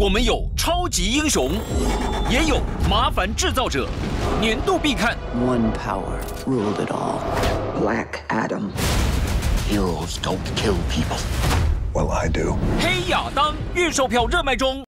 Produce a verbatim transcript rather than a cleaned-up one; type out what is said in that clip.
我们有超级英雄，也有麻烦制造者，年度必看。 One power ruled it all. Black Adam. Heroes don't kill people. Well, I do. 黑亚当预售票热卖中。